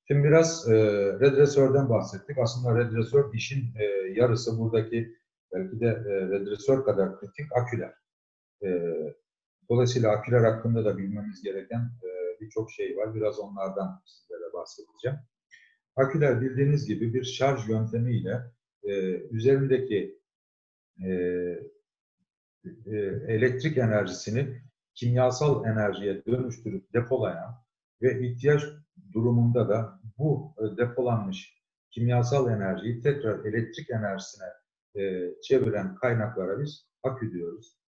Şimdi biraz redresörden bahsettik. Aslında redresör işin yarısı, buradaki belki de redresör kadar kritik aküler. Dolayısıyla aküler hakkında da bilmemiz gereken birçok şey var. Biraz onlardan sizlere bahsedeceğim. Aküler bildiğiniz gibi bir şarj yöntemiyle üzerindeki elektrik enerjisini kimyasal enerjiye dönüştürüp depolayan ve ihtiyaç durumunda da bu depolanmış kimyasal enerjiyi tekrar elektrik enerjisine çeviren kaynaklara biz akü diyoruz.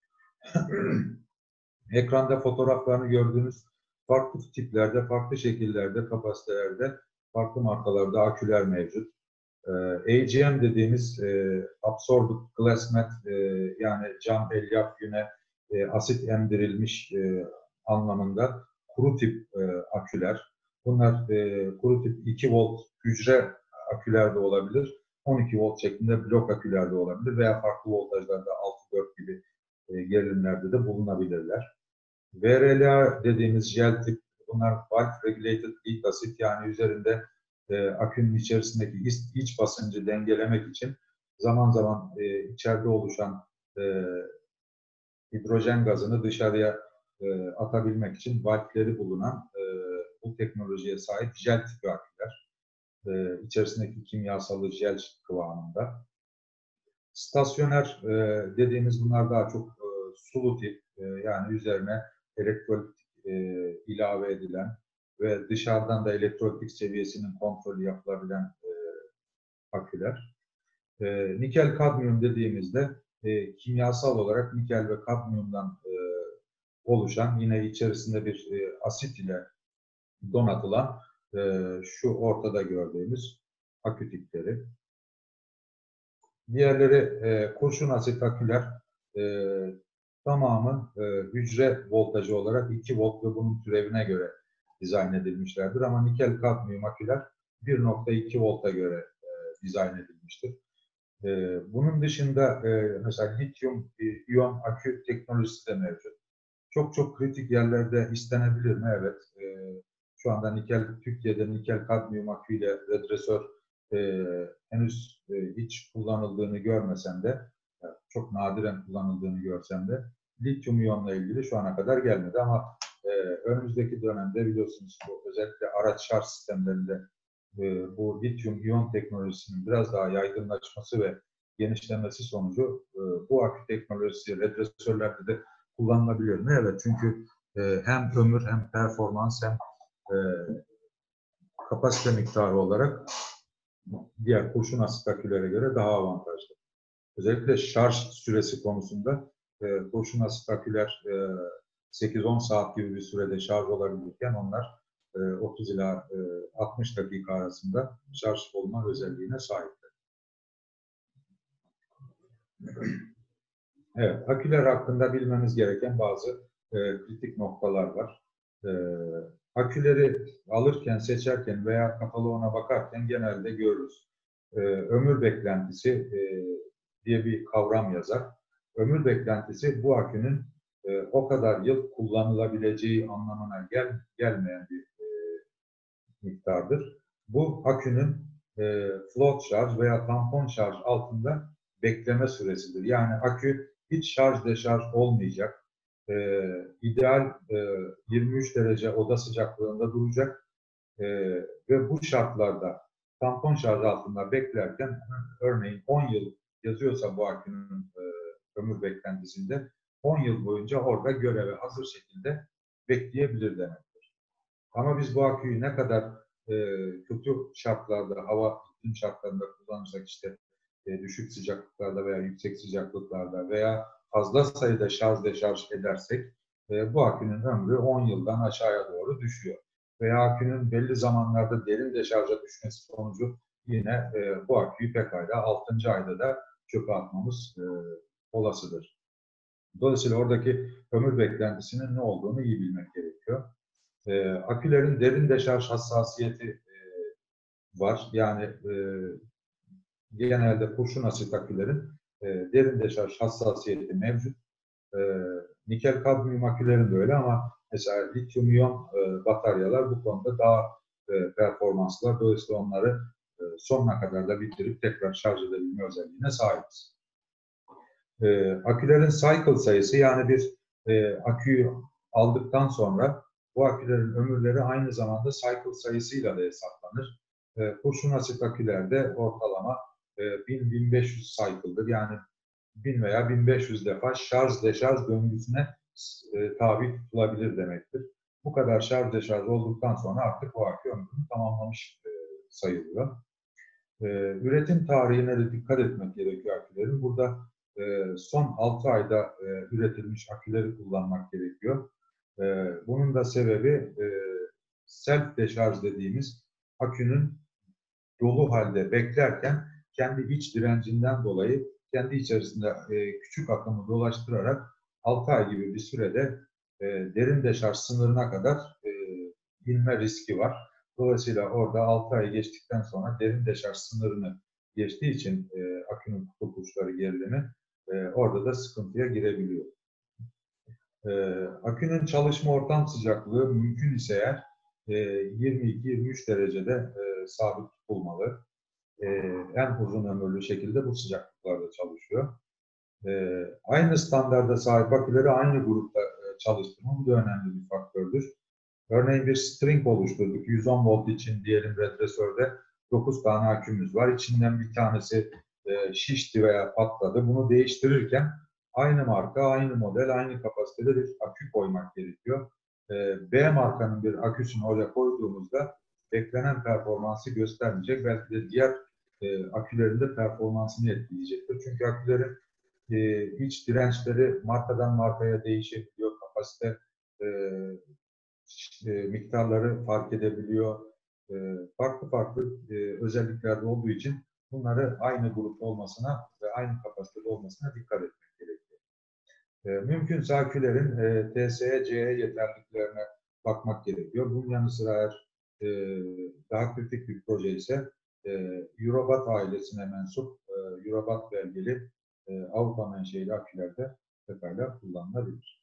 Ekranda fotoğraflarını gördüğünüz farklı tiplerde, farklı şekillerde, kapasitelerde, farklı markalarda aküler mevcut. AGM dediğimiz Absorbed Glass Mat, yani cam elyaf yüne asit emdirilmiş anlamında kuru tip aküler. Bunlar kuru tip 2 volt hücre aküler de olabilir, 12 volt şeklinde blok aküler de olabilir veya farklı voltajlarda 6-4 gibi gerilimlerde de bulunabilirler. VRLA dediğimiz jel tip, bunlar Valve Regulated Lead Acid, yani üzerinde akünün içerisindeki iç basıncı dengelemek için zaman zaman içeride oluşan hidrojen gazını dışarıya atabilmek için valvleri bulunan bu teknolojiye sahip jel tipi aküler. İçerisindeki kimyasalı jel kıvamında. Stasyonel dediğimiz bunlar daha çok sulu tip, yani üzerine elektrolit ilave edilen ve dışarıdan da elektrolitik seviyesinin kontrolü yapılabilen aküler. Nikel kadmiyum dediğimizde kimyasal olarak nikel ve kadmiyumdan oluşan, yine içerisinde bir asit ile donatılan şu ortada gördüğümüz akü tipleri. Diğerleri kurşun asit aküler, tamamı hücre voltajı olarak 2 volt ve bunun türevine göre dizayn edilmişlerdir. Ama nikel kadmiyum aküler 1.2 volta göre dizayn edilmiştir. Bunun dışında mesela lityum iyon akü teknolojisi de mevcut. Çok kritik yerlerde istenebilir mi? Evet. Şu anda Türkiye'de nikel kadmiyum aküyle redresör henüz hiç kullanıldığını görmesem de, çok nadiren kullanıldığını görsem de, lityum iyonla ilgili şu ana kadar gelmedi ama önümüzdeki dönemde biliyorsunuz özellikle araç şarj sistemlerinde bu lityum iyon teknolojisinin biraz daha yaygınlaşması ve genişlemesi sonucu bu akü teknolojisi redresörlerde de kullanılabilir mi? Evet, çünkü hem ömür hem performans hem kapasite miktarı olarak diğer kurşun asit akülere göre daha avantajlı. Özellikle şarj süresi konusunda kurşun asit aküler 8-10 saat gibi bir sürede şarj olabilirken onlar 30 ila 60 dakika arasında şarj olma özelliğine sahipler. Evet, aküler hakkında bilmemiz gereken bazı kritik noktalar var. Aküleri alırken, seçerken veya kataloğuna bakarken genelde görürüz. Ömür beklentisi diye bir kavram yazar. Ömür beklentisi bu akünün o kadar yıl kullanılabileceği anlamına gelmeyen bir miktardır. Bu akünün float şarj veya tampon şarj altında bekleme süresidir. Yani akü hiç şarj deşarj olmayacak. İdeal 23 derece oda sıcaklığında duracak ve bu şartlarda tampon şarj altında beklerken, örneğin 10 yıl yazıyorsa bu akünün ömür beklentisinde, 10 yıl boyunca orada göreve hazır şekilde bekleyebilir demektir. Ama biz bu aküyü ne kadar kötü şartlarda, hava iklim şartlarında kullanırsak, işte düşük sıcaklıklarda veya yüksek sıcaklıklarda veya fazla sayıda şarj deşarj edersek bu akünün ömrü 10 yıldan aşağıya doğru düşüyor. Veya akünün belli zamanlarda derin deşarja düşmesi sonucu yine bu aküyü pekala 6. ayda da çöpe atmamız olasıdır. Dolayısıyla oradaki ömür beklentisinin ne olduğunu iyi bilmek gerekiyor. Akülerin derin deşarj hassasiyeti var. Yani genelde kurşun asit akülerin derin deşarj hassasiyeti mevcut. Nikel kadmiyum akülerin de öyle ama mesela lityum iyon bataryalar bu konuda daha performanslar. Dolayısıyla onları sonuna kadar da bitirip tekrar şarj edebilme özelliğine sahibiz. Akülerin cycle sayısı, yani bir aküyü aldıktan sonra bu akülerin ömürleri aynı zamanda cycle sayısıyla da hesaplanır. Kurşun asit akülerde ortalama 1000-1500 cycle'dır. Yani 1000 veya 1500 defa şarj deşarj döngüsüne tabi tutulabilir demektir. Bu kadar şarj deşarj olduktan sonra artık o akü ömrünü tamamlamış sayılıyor. Üretim tarihine de dikkat etmek gerekiyor akülerin. Burada son 6 ayda üretilmiş aküleri kullanmak gerekiyor. Bunun da sebebi self deşarj dediğimiz, akünün dolu halde beklerken kendi iç direncinden dolayı kendi içerisinde küçük akımı dolaştırarak 6 ay gibi bir sürede derin deşarj sınırına kadar inme riski var. Dolayısıyla orada 6 ay geçtikten sonra derin deşarj sınırını geçtiği için akünün kutup uçları gerilimi orada da sıkıntıya girebiliyor. Akünün çalışma ortam sıcaklığı mümkün ise eğer 22-23 derecede sabit tutulmalı. En uzun ömürlü şekilde bu sıcaklıklarda çalışıyor. Aynı standarda sahip aküleri aynı grupta çalıştırma, bu da önemli bir faktördür. Örneğin bir string oluşturduk. 110 volt için diyelim, redresörde 9 tane akümüz var. İçinden bir tanesi şişti veya patladı. Bunu değiştirirken aynı marka, aynı model, aynı kapasitede bir akü koymak gerekiyor. B markanın bir aküsünü oraya koyduğumuzda beklenen performansı göstermeyecek. Belki de diğer akülerin de performansını etkileyecektir. Çünkü akülerin iç dirençleri markadan markaya değişebiliyor. Kapasite miktarları fark edebiliyor. Farklı farklı özelliklerde olduğu için bunları aynı grupta olmasına ve aynı kapasitede olmasına dikkat etmek gerekiyor. Mümkünse akülerin TSE, CE yeterliliklerine bakmak gerekiyor. Bunun yanı sıra eğer daha kritik bir proje ise Eurobat ailesine mensup Eurobat belgeli Avrupa menşeli akülerde pekala kullanılabilir.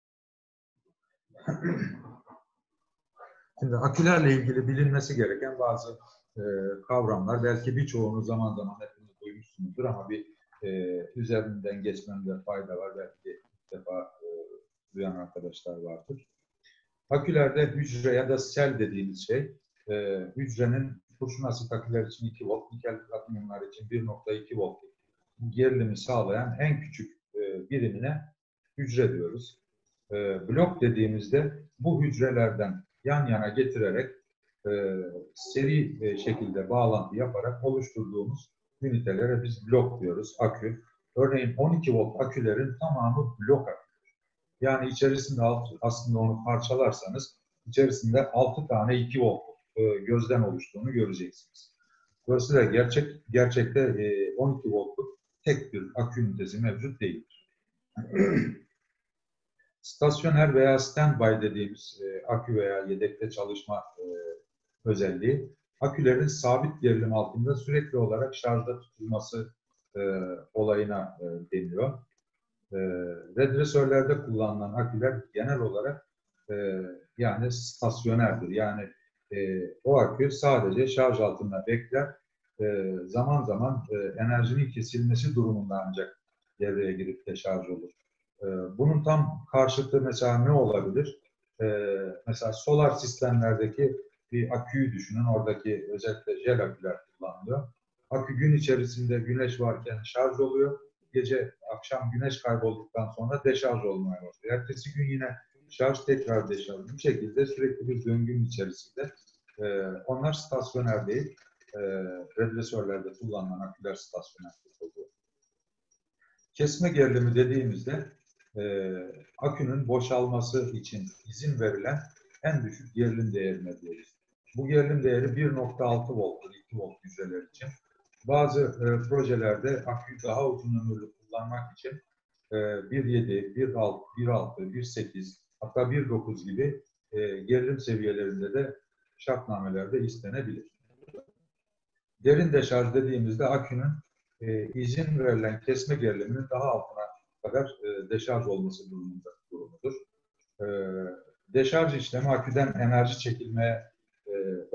Şimdi akülerle ilgili bilinmesi gereken bazı kavramlar, belki birçoğunu zaman zaman hepiniz duymuşsunuzdur ama bir üzerinden geçmemde fayda var. Belki ilk defa duyan arkadaşlar vardır. Akülerde hücre ya da sel dediğimiz şey, hücrenin kurşun asit aküler için 2 volt, nikel kadmiyumlar için 1.2 volt gerilimi sağlayan en küçük birimine hücre diyoruz. Blok dediğimizde bu hücrelerden yan yana getirerek seri şekilde bağlantı yaparak oluşturduğumuz ünitelere biz blok diyoruz, akü. Örneğin 12 volt akülerin tamamı blok akü. Yani içerisinde aslında onu parçalarsanız içerisinde 6 tane 2 volt gözden oluştuğunu göreceksiniz. Dolayısıyla gerçekte 12 voltluk tek bir akü ünitesi mevcut değildir. Stasyonel veya standby dediğimiz akü veya yedekte çalışma özelliği, akülerin sabit gerilim altında sürekli olarak şarjda tutulması olayına deniyor. Redresörlerde kullanılan aküler genel olarak yani stasyoneldir. Yani o akü sadece şarj altında bekler. Zaman zaman enerjinin kesilmesi durumunda ancak devreye girip deşarj olur. Bunun tam karşıtı mesela ne olabilir? Mesela solar sistemlerdeki bir aküyü düşünün. Oradaki özellikle jel aküler kullanılıyor. Akü gün içerisinde güneş varken şarj oluyor. Gece, akşam güneş kaybolduktan sonra deşarj olmaya başlıyor. Ertesi gün yine şarj, tekrar deşarj. Bu şekilde sürekli bir döngünün içerisinde. Onlar stasyoner değil. Redresörlerde kullanılan aküler stasyoner oluyor. Kesme gerilimi dediğimizde akünün boşalması için izin verilen en düşük gerilim değerine diyoruz. Bu gerilim değeri 1.6 volttur 2 volt hücreler için. Bazı projelerde aküyü daha uzun ömürlü kullanmak için 1.7, 1.6, 1.8 hatta 1.9 gibi gerilim seviyelerinde de şartnamelerde istenebilir. Derin deşarj dediğimizde akünün izin verilen kesme geriliminin daha altına kadar deşarj olması durumudur. Deşarj işlemi aküden enerji çekilmeye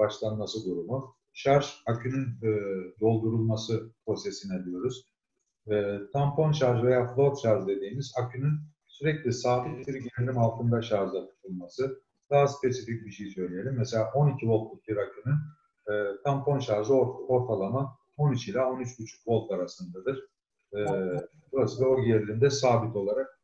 başlanması durumu. Şarj, akünün doldurulması prosesine diyoruz. Tampon şarj veya float şarj dediğimiz akünün sürekli sabit bir gerilim altında şarjda tutulması. Daha spesifik bir şey söyleyelim. Mesela 12 voltluk bir akünün tampon şarjı ortalama 13 ila 13,5 volt arasındadır. Burası da o gerilimde sabit olarak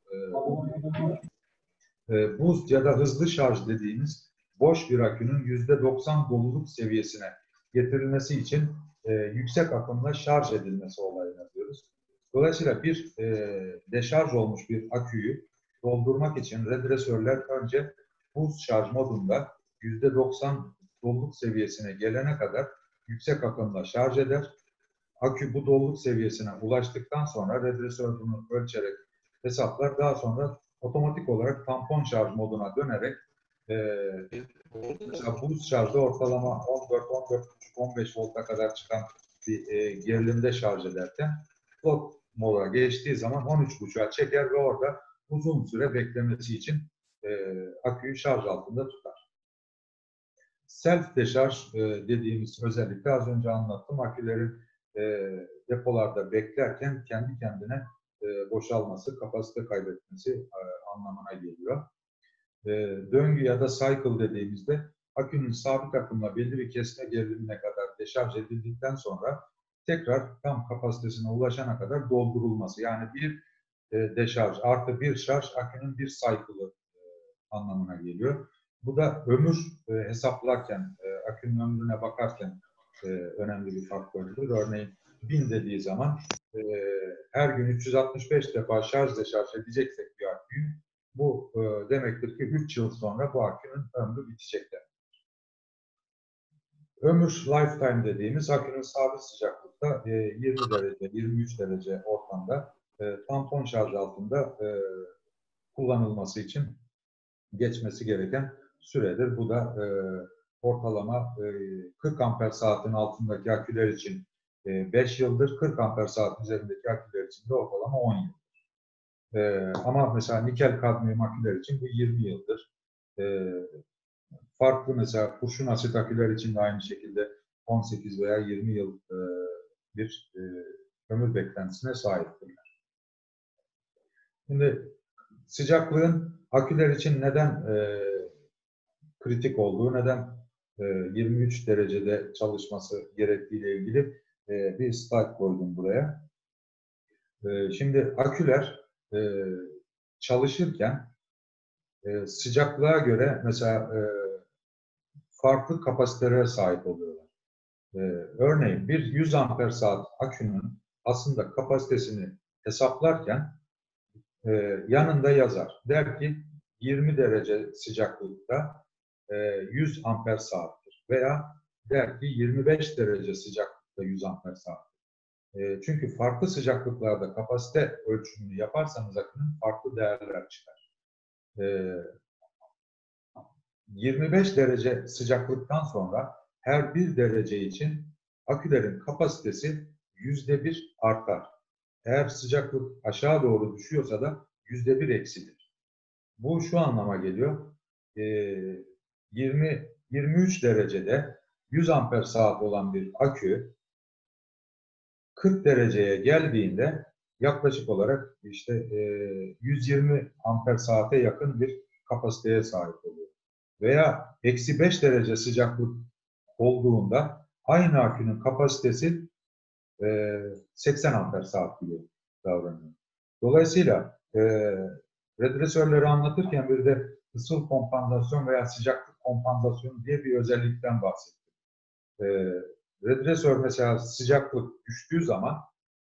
boost ya da hızlı şarj dediğimiz boş bir akünün %90 doluluk seviyesine getirilmesi için yüksek akımla şarj edilmesi olayına diyoruz. Dolayısıyla bir deşarj olmuş bir aküyü doldurmak için redresörler önce boost şarj modunda %90 doluluk seviyesine gelene kadar yüksek akımla şarj eder. Akü bu doluluk seviyesine ulaştıktan sonra redresör bunu ölçerek hesaplar. Daha sonra otomatik olarak tampon şarj moduna dönerek mesela boost şarjda ortalama 14, 14,5, 15 volta kadar çıkan bir gerilimde şarj ederken float moda geçtiği zaman 13,5'a çeker ve orada uzun süre beklemesi için aküyü şarj altında tutar. Self deşarj dediğimiz özellikle az önce anlattım. Akülerin depolarda beklerken kendi kendine boşalması, kapasite kaybetmesi anlamına geliyor. Döngü ya da cycle dediğimizde akünün sabit akımla belli bir kesme gerilimine kadar deşarj edildikten sonra tekrar tam kapasitesine ulaşana kadar doldurulması. Yani bir deşarj artı bir şarj akünün bir cycle'ı anlamına geliyor. Bu da ömür hesaplarken, akünün ömrüne bakarken önemli bir faktördür. Örneğin 1000 dediği zaman her gün 365 defa şarj deşarj edeceksek bir aküyü, bu demektir ki 3 yıl sonra bu akünün ömrü bitecek demektir. Ömür lifetime dediğimiz akünün sabit sıcaklıkta 20 derece, 23 derece ortamda tampon şarj altında kullanılması için geçmesi gereken süredir. Bu da ortalama 40 amper saatin altındaki aküler için 5 yıldır, 40 amper saat üzerindeki aküler için de ortalama 10 yıl. Ama mesela nikel kadmiyum aküler için bu 20 yıldır. Farklı mesela kurşun asit aküler için de aynı şekilde 18 veya 20 yıl bir ömür beklentisine sahiptirler. Şimdi sıcaklığın aküler için neden kritik olduğu, neden 23 derecede çalışması gerektiğiyle ilgili bir slide koydum buraya. Şimdi aküler çalışırken sıcaklığa göre mesela farklı kapasitelere sahip oluyorlar. Örneğin bir 100 amper saat akünün aslında kapasitesini hesaplarken yanında yazar. Der ki 20 derece sıcaklıkta 100 amper saattir. Veya der ki 25 derece sıcaklıkta 100 amper saattir. Çünkü farklı sıcaklıklarda kapasite ölçümünü yaparsanız akünün farklı değerler çıkar. 25 derece sıcaklıktan sonra her 1 derece için akülerin kapasitesi %1 artar. Eğer sıcaklık aşağı doğru düşüyorsa da %1 eksilir. Bu şu anlama geliyor. 23 derecede 100 amper saat olan bir akü 40 dereceye geldiğinde yaklaşık olarak işte 120 amper saate yakın bir kapasiteye sahip oluyor. Veya eksi 5 derece sıcaklık olduğunda aynı akünün kapasitesi 80 amper saat gibi davranıyor. Dolayısıyla redresörleri anlatırken bir de ısıl kompansasyon veya sıcaklık kompansasyonu diye bir özellikten bahsettim. Redresör mesela sıcaklık düştüğü zaman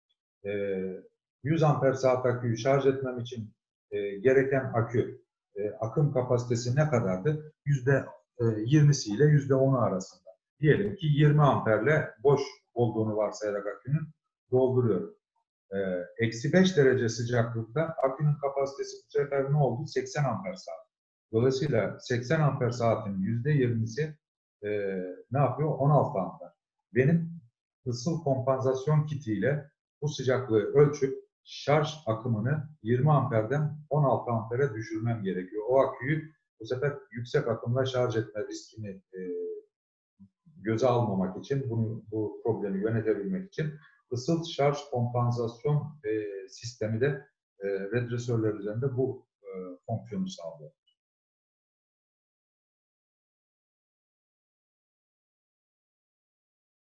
100 amper saat aküyü şarj etmem için gereken akü akım kapasitesi ne kadardı? %20'si ile %10'u arasında. Diyelim ki 20 amperle boş olduğunu varsayarak akünün dolduruyorum. Eksi 5 derece sıcaklıkta akünün kapasitesi bu sefer ne oldu? 80 amper saat. Dolayısıyla 80 amper saatin %20'si ne yapıyor? 16 amper. Benim ısıl kompansasyon kitiyle bu sıcaklığı ölçüp şarj akımını 20 amperden 16 ampere düşürmem gerekiyor. O aküyü bu sefer yüksek akımla şarj etme riskini göze almamak için, bu problemi yönetebilmek için ısıl şarj kompansasyon sistemi de redresörler üzerinde bu fonksiyonu sağlıyor.